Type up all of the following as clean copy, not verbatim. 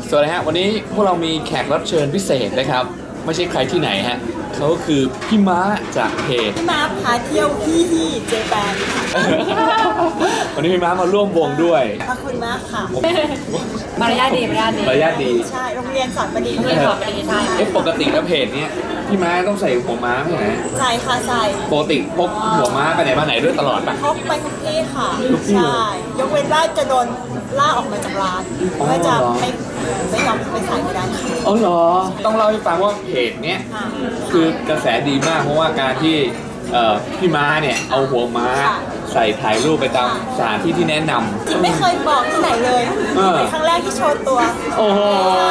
สวัสดีฮะวันนี้พวกเรามีแขกรับเชิญพิเศษนะครับไม่ใช่ใครที่ไหนฮะเขาคือพี่ม้าจากเพจพี่ม้าพาเที่ยวพี่เจแปนวันนี้พี่ม้ามาร่วมวงด้วยขอบคุณมากค่ะมารยาทดีใช่โรงเรียนสอนประดิษฐ์ใช่ปกติแล้วเพจเนี้ยพี่ม้าต้องใส่หัวม้าไหมใส่ค่ะใส่ปกติพกหัวม้าไปไหนมาไหนด้วยตลอดปะพกไปทุกที่ค่ะใช่ยกเว้นว่าจะโดนล่าออกมาจากร้านก็จะไม่ยอมไปใส่ไม่ได้อ๋อเหรอต้องเล่าให้ฟังว่าเพจเนี้ยคือกระแสดีมากเพราะว่าการที่พี่ม้าเนี่ยเอาหัวม้าใส่ถ่ายรูปไปตามสถานที่ที่แนะนำจริงไม่เคยบอกที่ไหนเลยเป็นครั้งแรกที่โชว์ตัวโอ้โห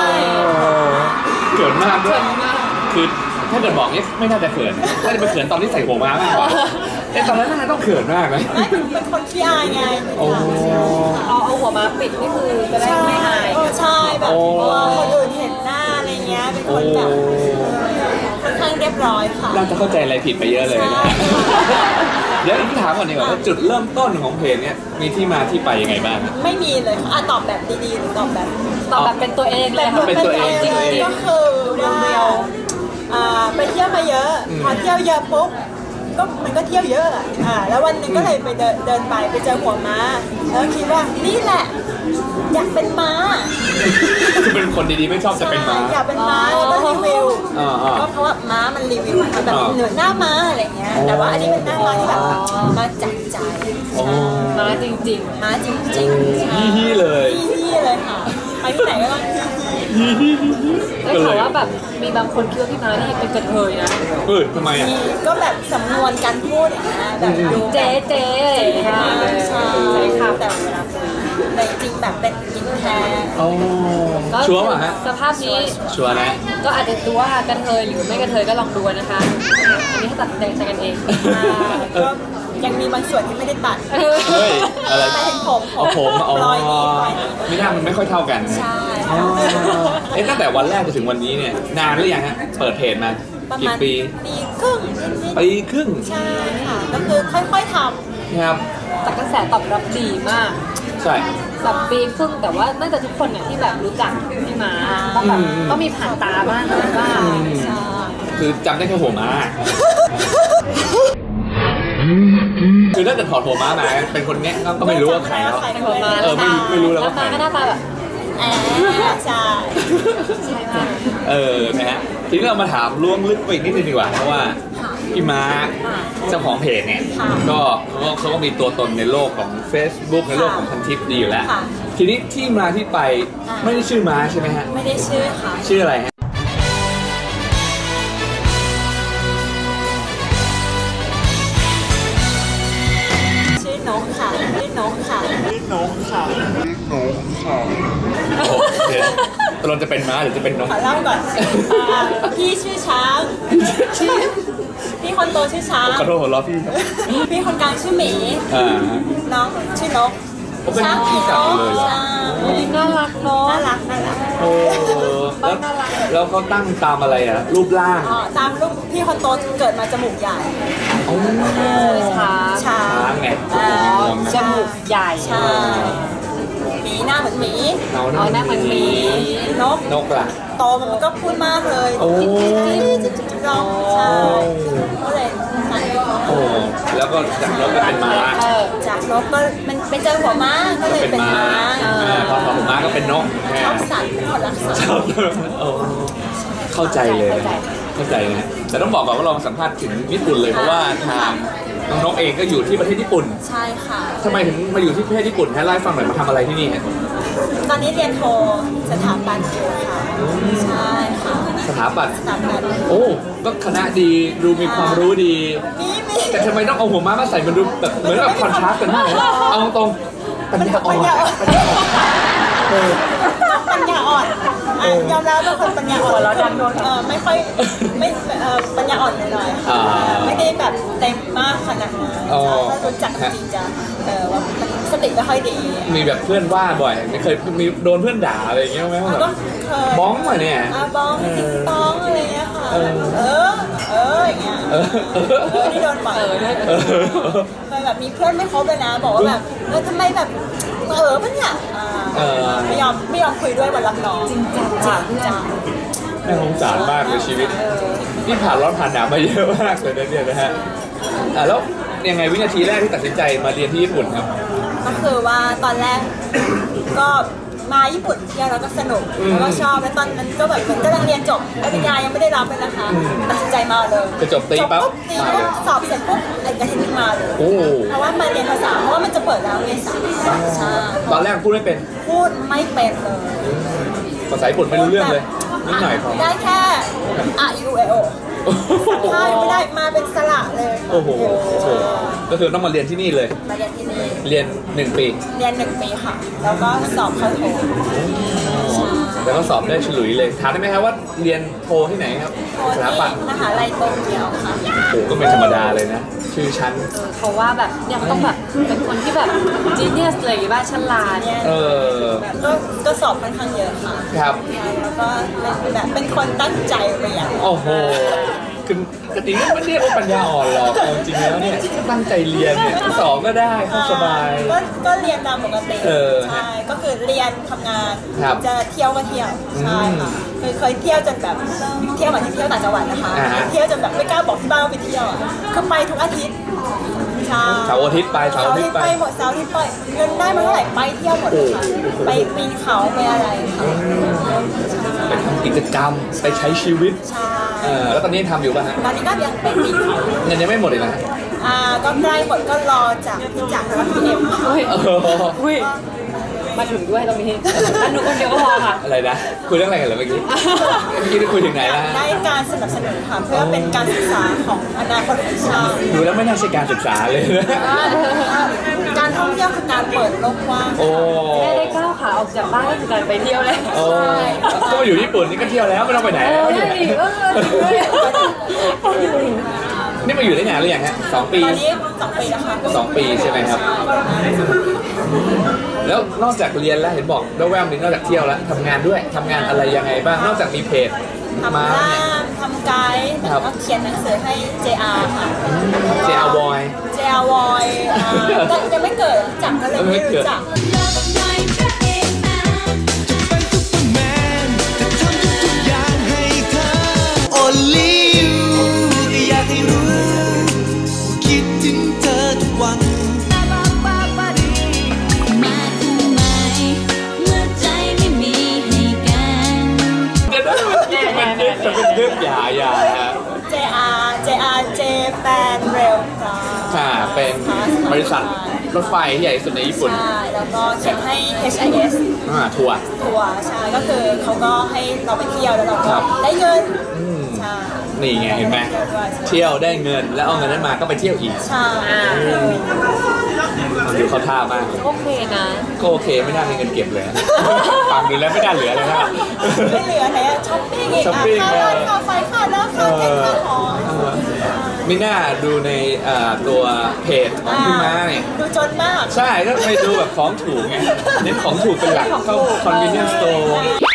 เกิดมากด้วยคือถ้าเกิดบอกเนี่ยไม่น่าจะเขินน่าจะไปเขินตอนที่ใส่หัวม้ามากกว่าแต่ตอนนั้นน่าต้องเขินมากไหมเป็นคนขี้อายไงเอาหัวม้าปิดนี่คือจะได้ไม่อายใช่แบบคนอื่นเห็นหน้าอะไรเงี้ยเป็นคนแบบค่อนข้างเรียบร้อยค่ะน่าจะเข้าใจอะไรผิดไปเยอะเลยนะเดี๋ยวถามก่อนดีกว่าจุดเริ่มต้นของเพจเนี้ยมีที่มาที่ไปยังไงบ้างไม่มีเลยค่ะตอบแบบดีๆหรือตอบแบบเป็นตัวเองเลยค่ะเป็นตัวเองจริงๆก็คือว่าไปเที่ยวมาเยอะพอเที่ยวเยอะปุ๊บก็มันก็เที่ยวเยอะแล้ววันหนึ่งก็เลยไปเดินไปเจอหัวม้าแล้วคิดว่านี่แหละอยากเป็นม้าคือเป็นคนดีๆไม่ชอบจะเป็นม้าอยากเป็นม้าแล้วก็รีวิวก็เพราะว่าม้ามันรีวิวแบบเหนือหน้าม้าอะไรเงี้ยแต่ว่าอันนี้เป็นหน้าม้าที่แบบมาจากใจม้าจริงม้าจริงๆฮี่เลยค่ะไปที่ไหนก็ต้องได้ข่าวว่าแบบมีบางคนคิดว่าพี่ม้านี่เป็นกระเทยนะทำไมอ่ะก็แบบสำนวนการพูดอย่างเงี้ยแบบดูเจ๊ใช่ค่ะแต่เวลาคุยแต่จริงแบบเป็นจริงแท้ชัวร์ป่ะฮะสภาพนี้ชัวร์นะก็อาจจะดูว่ากระเทยหรือไม่กระเทยก็ลองดูนะคะอันนี้ให้ตัดใจกันเองก็ยังมีบางส่วนที่ไม่ได้ตัดเฮ้ยอะไรแต่เห็นผมรอยนี้ไม่น่ามันไม่ค่อยเท่ากันใช่ตั้งแต่วันแรกจนถึงวันนี้เนี่ยนานหรือยังฮะเปิดเพจมากี่ปีครึ่งใช่ค่ะก็คือค่อยๆทำครับแต่กระแสตอบรับดีมากใช่ 3 ปีครึ่งแต่ว่าน่าจะทุกคนเนี่ยที่แบบรู้จักพี่ม้าต้องมีผ่านตาบ้างนะว่าคือจำได้แค่หัวม้าคือถ้าเกิดถอดหัวม้ามาเป็นคนเนี้ยก็ไม่รู้ว่าใครแล้วไม่รู้แล้วว่าใครหน้าตาแบบใช่มากนะฮะทีนี้เรามาถามล่วงลึกไปอีกนิดนึงดีกว่าเพราะว่าพี่ม้าเจ้าของเพจเนี่ยก็เขาก็มีตัวตนในโลกของ Facebook ในโลกของพันทิปดีอยู่แล้วทีนี้ที่มาที่ไปไม่ได้ชื่อม้าใช่ไหมฮะไม่ได้ชื่อค่ะชื่ออะไรฮะนกค่ะโอเคตกลงจะเป็นม้าหรือจะเป็นนกขอเล่าก่อนพี่ชื่อช้างพี่คนโตชื่อช้างขอโทษหัวเราะพี่คนกลางชื่อหมีน้องชื่อนกช้างพี่นกน่ารักเนาะน่ารักแล้วเขาตั้งตามอะไรอ่ะรูปร่างตามรูปพี่คนโตเกิดมาจมูกใหญ่ช้างไงจมูกใหญ่ใช่หมีหน้าเหมือนหมีหน้าเหมือนหมีนกล่ะโตมันก็พูดมากเลยจิ๊บร้องใช่ก็เลยแล้วก็จากนกก็เป็นม้าจากนกก็มันไปเจอหัวม้าก็เลยเป็นม้าพอหัวม้าก็เป็นนกชอบสัตว์คนรักสัตว์เข้าใจเลยเข้าใจนะแต่ต้องบอกก่อนว่าเราสัมภาษณ์ถึงญี่ปุ่นเลยเพราะว่าทางน้องนกเองก็อยู่ที่ประเทศญี่ปุ่นใช่ค่ะทำไมถึงมาอยู่ที่ประเทศญี่ปุ่นให้เล่าให้ฟังหน่อยมาทำอะไรที่นี่ตอนนี้เรียนโทสถาปัตย์อยู่ค่ะใช่ค่ะสถาปัตย์โอ้ก็คณะดีดูมีความรู้ดีแต่ทำไมต้องเอาหัวม้ามาใส่มันดูแบบเหมือนแบบคอนทราสต์กันมากเอาตรงปัญญาอ่อนยอมรับว่าคนปัญญาอ่อนแล้วดันโดนไม่ค่อยไม่ปัญญาอ่อนหน่อยไม่ได้แบบเต็มมากขนาดนั้นถ้ารู้จักจริงจะว่าสติไม่ค่อยดีมีแบบเพื่อนว่าบ่อยเคยมีโดนเพื่อนด่าอะไรอย่างเงี้ยไหมก็บ้องมาเนี่ยบ้องติ๊กต้องอะไรเงี้ยค่ะอย่างเงี้ยที่โดนบ่อยเคยแบบมีเพื่อนไม่ครบเลยนะบอกว่าแบบทำไมแบบปะเนี่ยไม่ยอมคุยด้วยวันรับน้องจริงจังน่าสงสารมากเลยชีวิตนี่ผ่านร้อนผ่านหนาวมาเยอะมากเลยนะเนี่ยนะฮะแล้วยังไงวินาทีแรกที่ตัดสินใจมาเรียนที่ญี่ปุ่นครับก็คือว่าตอนแรกก็มาญี่ปุ่นเที่ยวแล้วก็สนุกแล้วก็ชอบแล้วตอนนั้นก็แบบเหมือนกำลังเรียนจบปริญญายังไม่ได้รับเลยนะคะตัดสินใจมาเลยจะจบตีปั๊บสอบเสร็จปุ๊บอาทิตย์นึงมาเลยเพราะว่ามาเรียนภาษาเพราะว่ามันจะเปิดแล้วเมษาใช่ตอนแรกพูดไม่เป็นเลยภาษาญี่ปุ่นไม่รู้เรื่องเลยนิดหน่อยพอได้แค่อายูเอโอใช่ไม่ได้มาเป็นสระเลยโอ้โหก็คือต้องมาเรียนที่นี่เลยมาเรียนที่นี่เรียน1 ปีเรียน1 ปีค่ะแล้วก็สอบเข้าโทแล้วก็สอบได้ฉลุยเลยถามได้ไหมครับว่าเรียนโทที่ไหนครับสถาปัตย์มหาลัยโตเกียวค่ะโอ้ก็ไม่ธรรมดาเลยนะชื่อชั้นเพราะว่าแบบยังต้องแบบเป็นคนที่แบบจีเนียสเลยว่าฉลาดเนี่ยก็สอบค่อนข้างเยอะค่ะครับแล้วก็แบบเป็นคนตั้งใจเรียนโอ้โหคือจริงๆไม่เรียกว่าปัญญาอ่อนหรอกจริงๆแล้วเนี่ยตั้งใจเรียนเนี่ยสอบก็ได้สบายก็เรียนตามปกติใช่ก็คือเรียนทำงานจะเที่ยวก็เที่ยวใช่ค่ะเคยเที่ยวจนแบบเที่ยวแบบที่เที่ยวต่างจังหวัดนะคะเที่ยวจนแบบไม่กล้าบอกที่บ้านว่าไปเที่ยวคือไปทุกอาทิตย์เสาร์อาทิตย์ไปเสาร์อาทิตย์ไปหมดเสาร์อาทิตย์ไปเงินได้มาเท่าไหร่ไปเที่ยวหมดค่ะไปปีนเขาไปอะไรไปทำกิจกรรมไปใช้ชีวิตแล้วตอนนี้ทำอยู่ป่ะฮะตอนนี้ก็ยังเป็นปีนเขาเงินยังไม่หมดเลยนะก็ใกล้หมดก็รอจากพี่จักรแล้วพี่เอ็มมาถึงด้วยตรงนี้หนูคนเดียวก็พอค่ะอะไรนะคุยเรื่องอะไรกันเหรอเมื่อกี้ได้คุยถึงไหนล่ะได้การสนับสนุนค่ะเพื่อเป็นการศึกษาของอนาคตของชาติดูแล้วไม่น่าใช่การศึกษาเลยการท่องเที่ยวคือการเปิดโลกกว้างแค่ได้ก้าวขาออกจากบ้านก็คือการไปเที่ยวแล้วก็มาอยู่ญี่ปุ่นนี่ก็เที่ยวแล้วไม่ต้องไปไหนแล้วนี่มาอยู่ได้นานหรือยังฮะ2 ปีตอนนี้2 ปีแล้วค่ะ 2 ปีใช่ไหมครับแล้วนอกจากเรียนแล้วเห็นบอกแว่วๆนี่นอกจากเที่ยวแล้วทำงานด้วยทำงานอะไรยังไงบ้างนอกจากมีเพจทำงานทำไกด์แล้วก็เขียนหนังสือให้ JR ค่ะ JR Boy ก็ยังไม่เกิดจักก็เลยไม่รู้จักจะเป็นเรื่องอย่า JR Japan Rail ค่ะเป็นบริษัทรถไฟใหญ่สุดในญี่ปุ่นใช่แล้วก็เขียนให้ HIS ทัวร์ใช่ก็คือเขาก็ให้เราไปเที่ยวแล้วเราก็ได้เงินใช่นี่ไงเห็นไหมเที่ยวได้เงินแล้วเอาเงินนั้นมาก็ไปเที่ยวอีกใช่ดูเขาท่ามากโอเคนะก็โอเคไม่น่ามีเงินเก็บเลยฟังดูแล้วไม่น่าเหลือเลยนะไม่เหลือไหนช้อปปิ้งอีกค่าร้านค่าไฟค่าน้ำค่าเน็ตค่าหอไม่น่าดูในตัวเพจของพี่ม้าเนี่ยดูจนมากใช่ก็ไปดูแบบของถูกไงเน้นของถูกเป็นหลักเข้า convenience store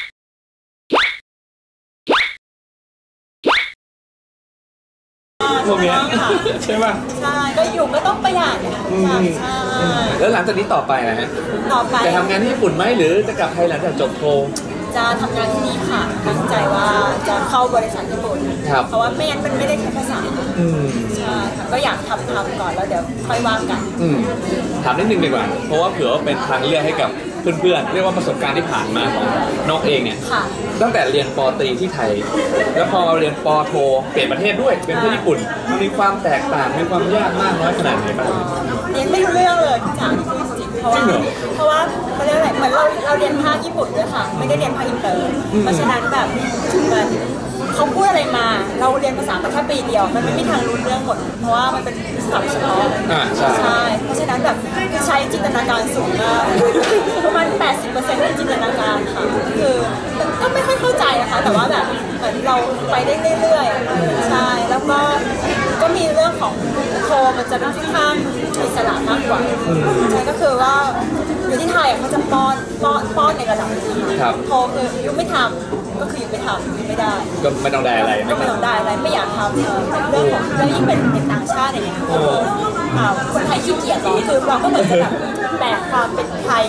พวกนี้ใช่ป่ะใช่ก็อยู่ก็ต้องประหยัดใช่แล้วหลังจากนี้ต่อไปนะฮะจะทำงานที่ญี่ปุ่นไหมหรือจะกลับไทยหลังจากจบโทจะทำงานที่นี่ค่ะตั้งใจว่าจะเข้าบริษัทญี่ปุ่นเพราะว่าไม่งั้นมันไม่ได้ใช้ภาษาใช่ค่ะก็อยากทำก่อนแล้วเดี๋ยวค่อยว่ากันถามนิดนึงดีกว่าเพราะว่าเผื่อว่าเป็นทางเลือกให้กับเพื่อนๆเรียกว่าประสบการณ์ที่ผ่านมาของน้องเองเนี่ยตั้งแต่เรียนป.ตรีที่ไทยแล้วพอเรียนป.โทเปลี่ยนประเทศด้วยเป็นประเทศญี่ปุ่นมันมีความแตกต่างมีความยากมากน้อยขนาดไหนบ้างเรียนไม่รู้เรื่องเลยพี่จ๋าจริงเพราะว่าเขาเรียกอะไรเหมือนเราเรียนภาคญี่ปุ่นด้วยค่ะไม่ได้เรียนภาคอินเตอร์เพราะฉะนั้นแบบเหมือนเขาพูดอะไรมาเราเรียนภาษาแค่ปีเดียวมันไม่มีทางรู้เรื่องหมดเพราะว่ามันเป็นศัพท์เฉพาะใช่เพราะฉะนั้นแบบใช้จินตนาการสูงมากประมาณ 80% ในจินตนาการค่ะคือก็ไม่ค่อยเข้าใจนะคะแต่ว่าแบบเหมือนเราไปได้เรื่อยๆใช่แล้วก็มีเรื่องของโทมันจะค่อนข้างอิสระมากกว่าใช่ก็คือว่าอยู่ที่ไทยเขาจะป้อนในระดับนึงค่ะโทคือยุไม่ทำก็คือยุไม่ทำไม่ได้ก็ไม่ต้องได้อะไรไม่อยากทำเรื่องของแล้วยิ่งเป็นเด็กต่างชาติอย่างเงี้ยคนไทยขี้เกียจหรอคือเราก็เหมือนจะแบบแบกความเป็นไทย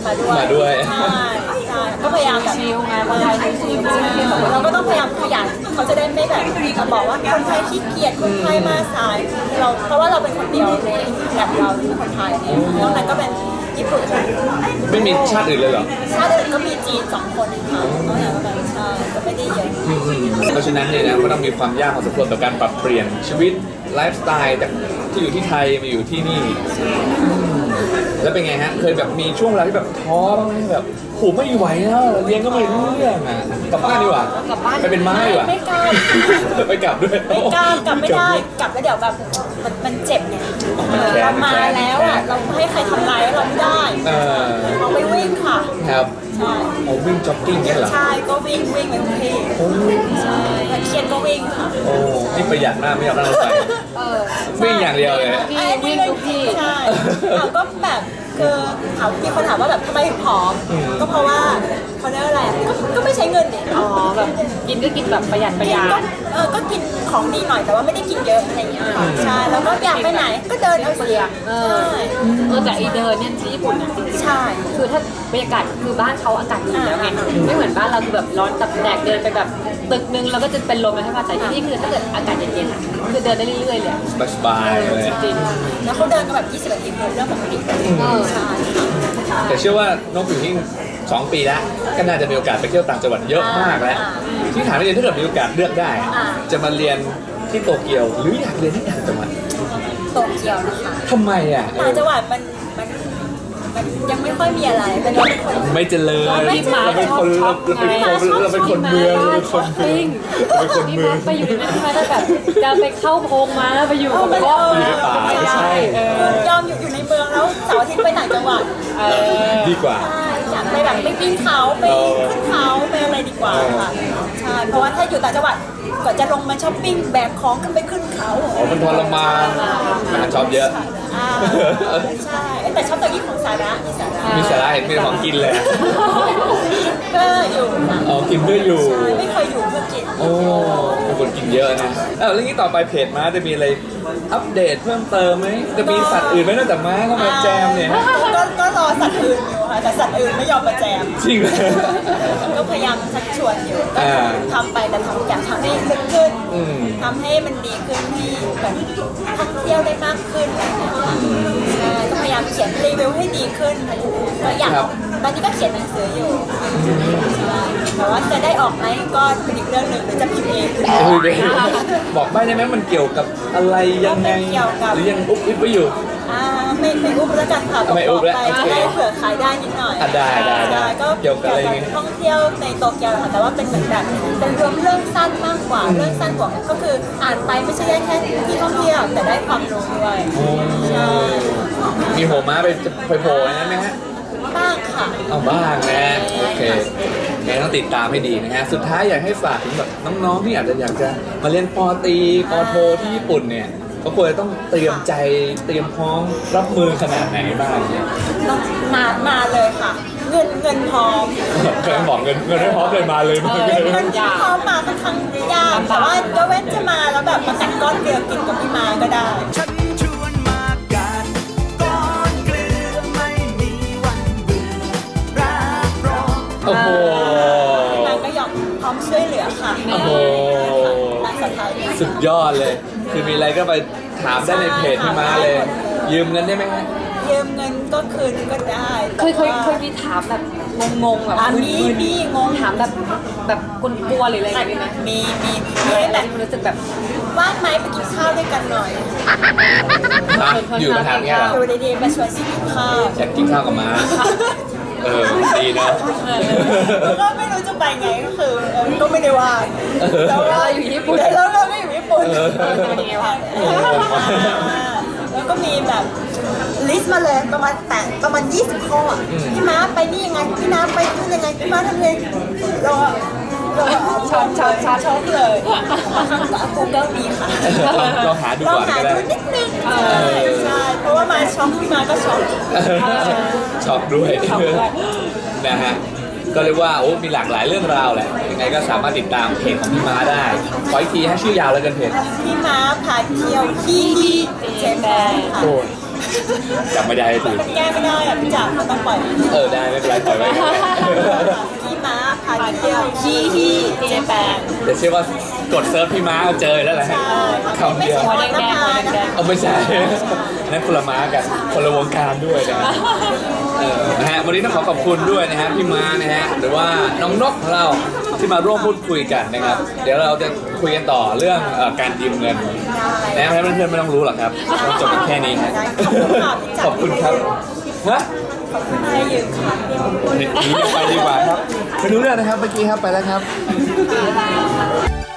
มาด้วยใช่ก็พยายามแบบชิลไงคนไทยชิลๆเราก็ต้องพยายามขยันเขาจะได้ไม่แบบบอกว่าคนไทยขี้เกียจคนไทยมาสายเราเพราะว่าเราเป็นคนเดียวในแบบเราที่คนไทยนอกนั้นก็เป็นญี่ปุ่นไม่มีชาติอื่นเลยเหรอชาติอื่นก็มีจีน2 คนเองค่ะนอกนั้นแบบใช่ก็ไม่ได้เยอะเพราะฉะนั้นเนี่ยนะก็ต้องมีความยากพอสมควรต่อการปรับเปลี่ยนชีวิตไลฟ์สไตล์จากที่อยู่ที่ไทยมาอยู่ที่นี่แล้วเป็นไงฮะเคยแบบมีช่วงเวลาที่แบบท้อบ้างไหมแบบโหไม่ไหวแล้วเรียนก็ไม่รู้เรื่องอ่ะกลับบ้านดีกว่าไปเป็นม้าดีกว่าไม่กล้าไปกลับด้วยไม่กล้ากลับไม่ได้กลับแล้วเดี๋ยวแบบมันเจ็บไงเรามาแล้วอ่ะเราให้ใครทำร้ายเราไม่ได้เราไปวิ่งค่ะครับใช่เอาวิ่งจ็อกกิ้งเนี่ยเหรอใช่ก็วิ่งเป็นทุกที่ใช่ถ้าเครียดก็วิ่งค่ะโอ้นี่ประหยัดมากไม่อยากนั่งรถไฟวิ่งอย่างเดียวเลยวิ่งทุกที่ใช่ก็แบบคือมีคนถามว่าแบบทำไมถึงผอมก็เพราะว่าเขาเรียกอะไรก็ไม่ใช้เงินเนี่ยอ๋อแบบกินก็กินแบบประหยัดประหยัดก็กินของดีหน่อยแต่ว่าไม่ได้กินเยอะอะไรอย่างเงี้ยค่ะใช่แล้วก็อยากไปไหนก็เดินเอาเปสิลือกแต่ไอเดินเนี่ยที่ญี่ปุ่นจริงๆใช่คือถ้าบรรยากาศคือบ้านเขาอากาศดีแล้วไงไม่เหมือนบ้านเราคือแบบร้อนตับแดกเดินไปแบบตึกนึงแล้วก็จะเป็นลมเลยใช่ป่ะแต่ที่นี่คือถ้าเกิดอากาศเย็นๆคือเดินได้เรื่อยๆเลยสบายๆเลยจริงแล้วเขาเดินกันแบบ20 นาทีคือเรื่องปกติใช่แต่เชื่อว่านกอยู่ที่2 ปีแล้วก็น่าจะมีโอกาสไปเที่ยวต่างจังหวัดเยอะมากแล้วที่ถามไปเรียนถ้าเกิดมีโอกาสเลือกได้ จะมาเรียนที่โตเกียวหรืออยากเรียนที่ต่างจังหวัดโตเกียวนะคะทำไมอ่ะต่างจังหวัดมันยังไม่ค่อยมีอะไรเป็นเราเป็นคนไม่เจริญไม่มาเราเป็นคนชอบเราเป็นคนเมืองเราเป็นคนเมืองเราเป็นคนเมืองไปอยู่ในนั้นมาแล้วแบบจะไปเข้าโพงมาแล้วไปอยู่กับมันพ่ออยู่ในป่าไม่ใช่คือยอมอยู่ในเมืองแล้วเสาร์อาทิตย์ไปต่างจังหวัดดีกว่าใช่อยากไปแบบไปปีนเขาไปขึ้นเขาไปอะไรดีกว่าค่ะใช่เพราะว่าถ้าอยู่ต่างจังหวัดก่อนจะลงมาช้อปปิ้งแบกของขึ้นไปขึ้นเขาอ๋อมันทรมานงานชอบเยอะใช่แต่ชอบตัวนี้ของสาระมีสาระมีสาระเห็นมีของกินเลยก็อยู่ค่ะอ๋อกินเพื่ออยู่ใช่ไม่เคยอยู่เพื่อกินโอ้เป็นคนกินเยอะนะแล้วนี้ต่อไปเพจม้าจะมีอะไรอัปเดตเพิ่มเติมไหมจะมีสัตว์อื่นไหมนอกจากม้าเข้ามาแจมเนี่ยก็รอสัตว์อื่นอยู่ค่ะแต่สัตว์อื่นไม่ยอมมาแจมจริงเหรอก็พยายามชักชวนอยู่ก็ทำไปแต่อยากทำให้ลึกขึ้นทำให้มันดีขึ้นที่แบบท่องเที่ยวได้มากขึ้นอะไรอย่างเงี้ยใช่ก็พยายามเขียนรีวิวให้ดีขึ้นก็อยากตอนนี้ก็เขียนหนังสืออยู่ใช่แต่ว่าจะได้ออกไหมก็เป็นอีกเรื่องหนึ่งหรือจะพิมพ์เองบอกไม่ได้ไหมมันเกี่ยวกับอะไรยังไงหรือยังอุ๊บอิ๊บไว้อยู่ไม่อุ้มแล้วกันค่ะบอกไปจะได้เผื่อขายได้นิดหน่อยได้ก็เกี่ยวกับท่องเที่ยวในโตเกียวค่ะแต่ว่าเป็นเหมือนแบบเป็นรวมเรื่องสั้นมากกว่าเรื่องสั้นกว่าก็คืออ่านไปไม่ใช่แค่ที่ท่องเที่ยวแต่ได้ความรู้ด้วยใช่มีหัวม้าไปโผล่นั้นไหมฮะบ้างค่ะเอาบ้างนะโอเคงั้นต้องติดตามให้ดีนะฮะสุดท้ายอยากให้ฝากถึงแบบน้องๆที่อาจจะอยากจะมาเรียนป.ตรีป.โทที่ญี่ปุ่นเนี่ยก็ควรจะต้องเตรียมใจเตรียมพร้อมรับมือขนาดไหนบ้างเนี่ยต้องมาเลยค่ะ เงินพร้อมเคยบอกเงินไม่พร้อมเลยมาเลยมาเลยเงินพร้อมมาค่อนข้างยากแต่ว่าก็เว้นจะมาแล้วแบบมากัดก้อนเกลือกินกับพี่มาก็ได้ฉันชวนมากันก้อนเกลือไม่มีวันเบื่อรับรองโอ้โหนางก็ยอมพร้อมช่วยเหลือค่ะโอ้โหนางสะท้ายสุดยอดเลย คือมีอะไรก็ไปถามได้ในเพจพี่ม้าเลย ยืมเงินได้ไหมฮะยืมเงินก็คืนก็ได้เคยมีถามแบบงงๆแบบมีงงถามแบบกลัวๆหรืออะไรอย่างเงี้ยไหมมีอะไรแต่ที่มันรู้สึกแบบว่างไหมไปกินข้าวด้วยกันหน่อยอยู่มาถามเงี้ยเหรออยู่ดีๆมาชวนสิกินข้าวอยากกินข้าวกับม้าดีเนาะแล้วก็ไม่รู้จะไปไงก็คือก็ไม่ได้ว่างแล้วก็อยู่ญี่ปุ่นแล้วเราก็อยู่ญี่ปุ่นเป็นยังไงวะแล้วก็มีแบบลิสต์มาเลยประมาณ20 ข้อพี่ม้าไปนี่ยังไงพี่ม้าไปนู่นยังไงพี่ม้าทำยังไงเราช็อกเลยGoogle มีค่ะเราหาดูเราก่อนหาก็ได้ดูนิดนึงใช่เพราะว่ามาช็อกพี่ม้าก็ช็อกช็อกด้วยนะฮะก็เรียกว่าโอ้มีหลากหลายเรื่องราวแหละยังไงก็สามารถติดตามเพจของพี่ม้าได้ขออีกทีให้ชื่อยาวแล้วกันเพจพี่ม้าพาเที่ยวที่เจแปนค่ะโอ้จำไม่ได้สิแก้ไม่ได้อ่ะพี่จ๋าเขาต้องปล่อยได้ไม่เป็นไรปล่อยไว้พี่ม้าพาเที่ยวที่เจแปนเดี๋ยวเชื่อว่ากดเซิร์ชพี่ม้าเอาเจอแล้วแหละฮะคำไม่เดียวใช่หัวแดงๆหัวแดงเอาไม่ใช่นั่นคนละม้ากันคนละวงการด้วยนะฮะนะฮะวันนี้ต้องขอบคุณด้วยนะฮะพี่ม้านะฮะหรือว่าน้องนกของเราที่มาร่วมพูดคุยกันนะครับเดี๋ยวเราจะคุยกันต่อเรื่องการยืมเงินนะให้เพื่อนๆไม่ต้องรู้หรอกครับเราจบกันแค่นี้ฮะขอบคุณครับฮะๆให้ยืมค่ะหนีไปดีกว่าครับไม่รู้เรื่องนะครับเมื่อกี้ครับไปแล้วครับ